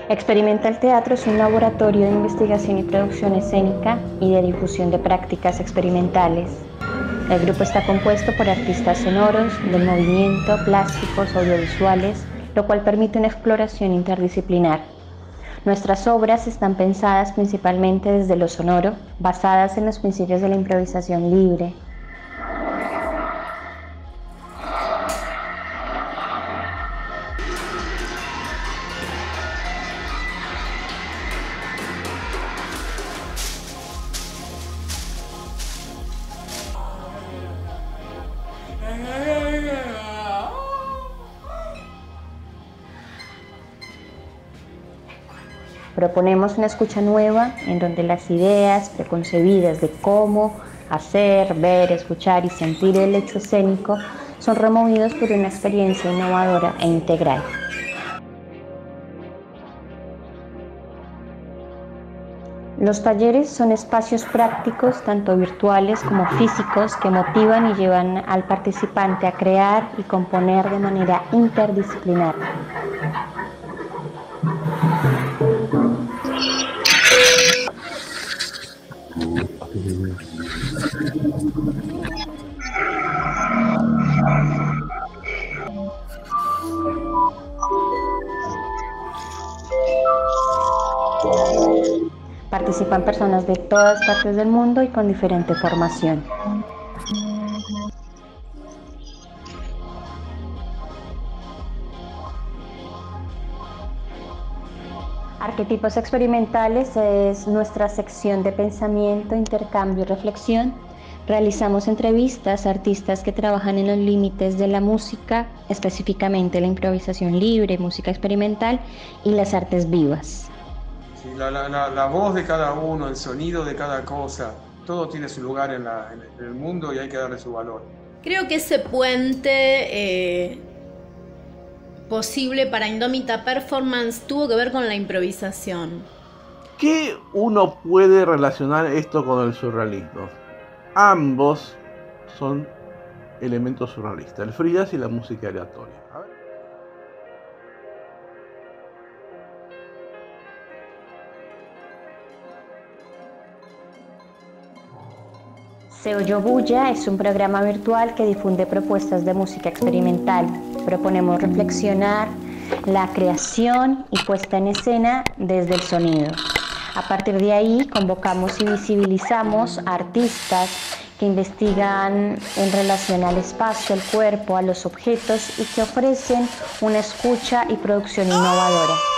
Experimental Teatro es un laboratorio de investigación y producción escénica y de difusión de prácticas experimentales. El grupo está compuesto por artistas sonoros, del movimiento, plásticos, audiovisuales, lo cual permite una exploración interdisciplinar. Nuestras obras están pensadas principalmente desde lo sonoro, basadas en los principios de la improvisación libre. Proponemos una escucha nueva en donde las ideas preconcebidas de cómo hacer, ver, escuchar y sentir el hecho escénico son removidos por una experiencia innovadora e integral. Los talleres son espacios prácticos, tanto virtuales como físicos, que motivan y llevan al participante a crear y componer de manera interdisciplinar. Participan personas de todas partes del mundo y con diferente formación. Arquetipos experimentales es nuestra sección de pensamiento, intercambio y reflexión. Realizamos entrevistas a artistas que trabajan en los límites de la música, específicamente la improvisación libre, música experimental y las artes vivas. Sí, la voz de cada uno, el sonido de cada cosa, todo tiene su lugar en el mundo y hay que darle su valor. Creo que ese puente posible para Indómita Performance tuvo que ver con la improvisación. ¿Qué uno puede relacionar esto con el surrealismo? Ambos son elementos surrealistas, el free jazz y la música aleatoria. Se Oyó Bulla es un programa virtual que difunde propuestas de música experimental. Proponemos reflexionar la creación y puesta en escena desde el sonido. A partir de ahí convocamos y visibilizamos a artistas que investigan en relación al espacio, al cuerpo, a los objetos y que ofrecen una escucha y producción innovadora.